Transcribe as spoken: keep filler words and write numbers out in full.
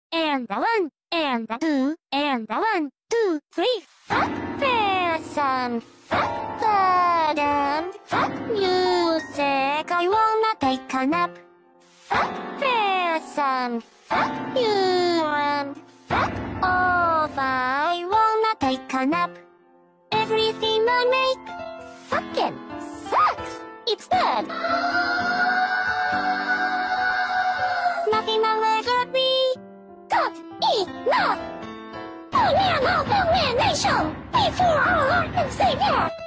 and a one, and a two, and a one, two, three. Fuck person, fuck burden, fuck music, I wanna take a nap. Fuck person, fuck you, and fuck off, I wanna take a nap. Everything I make fucking sucks. It's dead. Nothing will ever be good enough. Oh man, oh man, nation, before our Lord and Savior.